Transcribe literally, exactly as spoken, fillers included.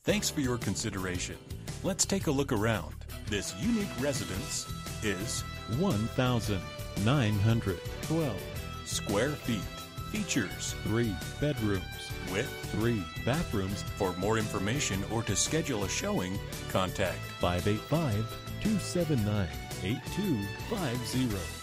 Thanks for your consideration. Let's take a look around. This unique residence is one thousand nine hundred twelve square feet. Features three bedrooms with three bathrooms. For more information or to schedule a showing, contact five eight five, two seven nine, eight two five zero.